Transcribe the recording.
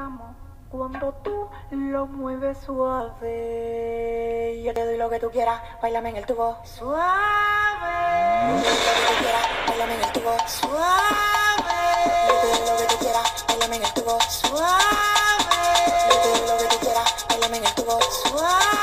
amo cuando tú lo mueves suave. Yo te doy lo que tú quieras, bailame en el tubo suave. Yo te doy lo que tú quieras, bailame en el tubo suave. Yo te doy lo que tú quieras, bailame en el tubo suave. Yo te doy lo que tú quieras, bailame en el tubo suave.